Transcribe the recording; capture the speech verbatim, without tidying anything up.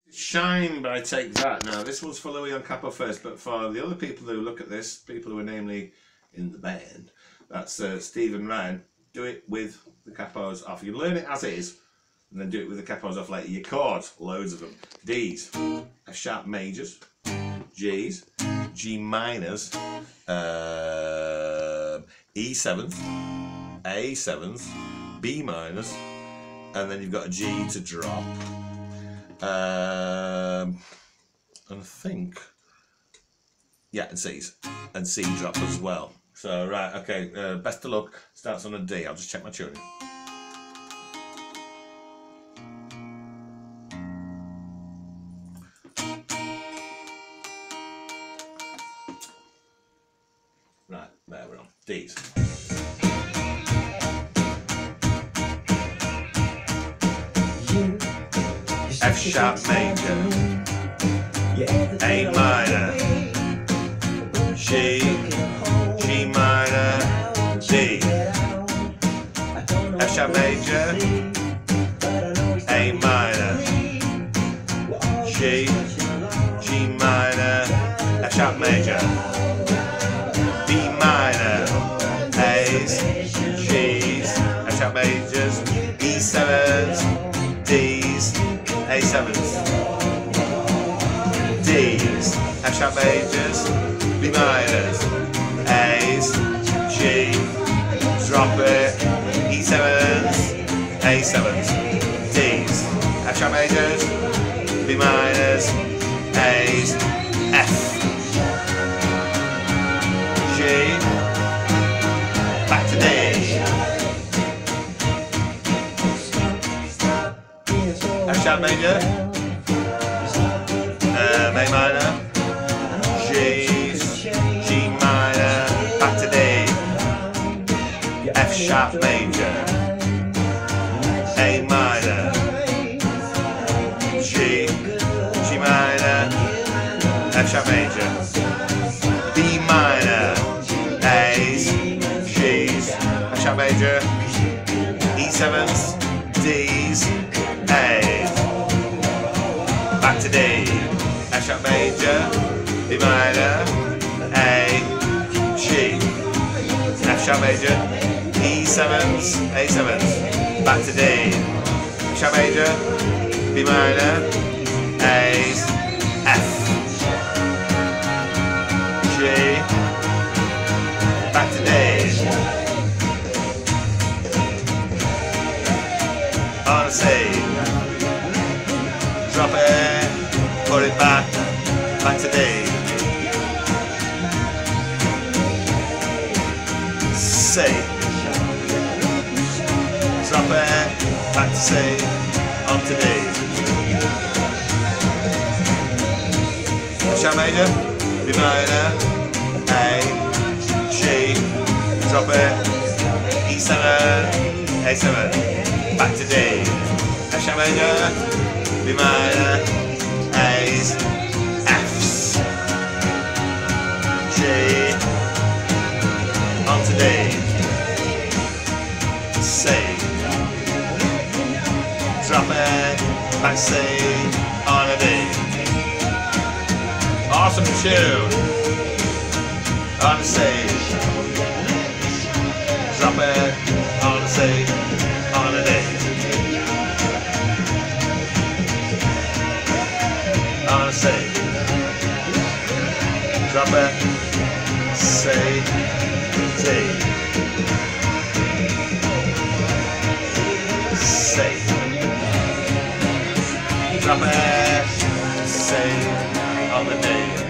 Shine by Take That. Now, this one's for Louis on capo first, but for the other people who look at this, people who are namely in the band, that's uh, Steve and Ryan, do it with the capos off. You learn it as is, and then do it with the capos off later. Your chords, loads of them. D's, F sharp majors, G's, G minors, uh, E seventh, A seventh, B minors, and then you've got a G to drop. Um, and I think, yeah, and C's, and C drop as well. So, right, okay, uh, best of luck, starts on a D. I'll just check my tuning. Right, there we're on, D's. F sharp major, A minor, G, G minor, D. F sharp major, A minor, G, G minor, F sharp major, B minor, A's, G's, F sharp majors, E sevens, D's, A sevens, D's, F sharp majors, B minors, A's, G, drop it, E sevens, A sevens, D's, F sharp majors, B minors, A's, F, G, back to D, F sharp major, um, A minor, G's, G minor, back to D, F sharp major, A minor, G, G minor, F sharp major, B minor, A's, G's, F sharp major, E sevens, D's, A's, back to D, F sharp major, B minor, A, G, F sharp major, E sevens, A sevens, back to D, F sharp major, B minor, A's, F, G, back to D, on C, drop it, put it back, back to D, C, drop it, back to C, onto D, F sharp major, B minor, A, G, drop it, E seven, A seven, back to D, F sharp major, B minor, A's, F's, G, onto D, C, drop it, back C, on a D. Awesome tune. On C, drop it, on C, on a D. On C, drop it, C, D, C, drop it, C, on the D.